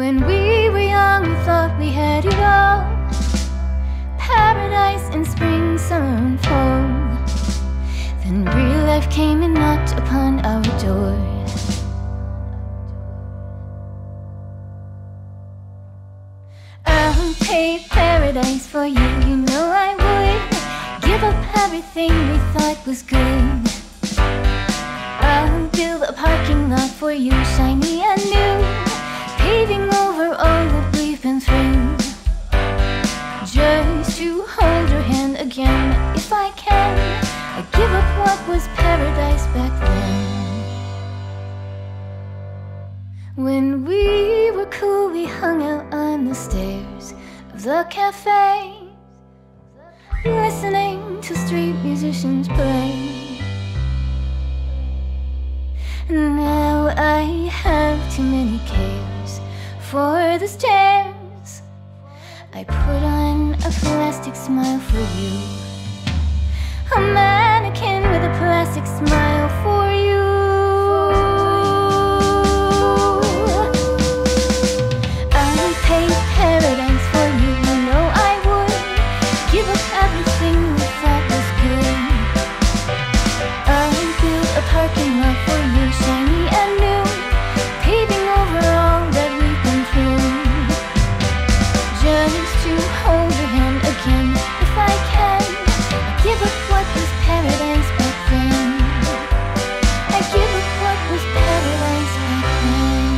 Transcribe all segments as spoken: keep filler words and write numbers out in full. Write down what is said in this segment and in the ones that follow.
When we were young, we thought we had it all. Paradise in spring, summer and fall. Then real life came and knocked upon our door. I'll pay paradise for you, you know I would. Give up everything we thought was good. I'll build a parking lot for you, shiny and new, paving over all that we've been through. Just to hold your hand again, if I can. I give up what was paradise back then. When we were cool, we hung out on the stairs of the cafe, listening to street musicians play. Now I have too many cares for the stairs. I put on a plastic smile for you, a mannequin with a plastic smile for you. I'd pay paradise for you, you know I would. Give up everything we thought was good. I'd build a parking lot for you, shiny and new, paving over all that we've been through. Just to hold your hand again, if I can. I give up what was paradise back then. I give up what was paradise back then.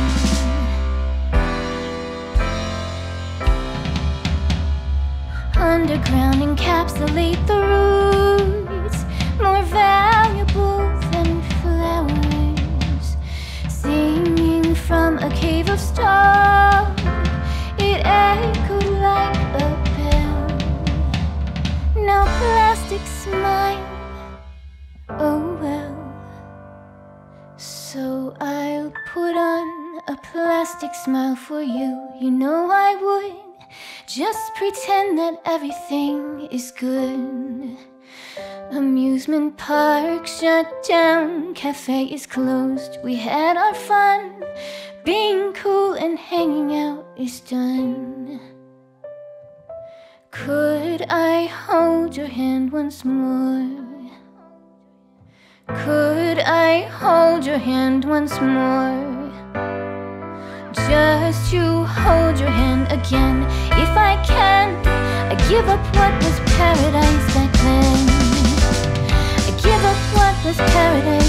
Underground encapsulate the roots, more valuable than flowers. Singing from a cave of stone, it echoed like a bell. Now plastic smile, oh well. So I'll put on a plastic smile for you, you know I would. Just pretend that everything is good. Amusement park shut down, cafe is closed. We had our fun, being cool and hanging out is done. Could I hold your hand once more? Could I hold your hand once more? Just to hold your hand again, if I can. I give up what was paradise back then. I give up what was paradise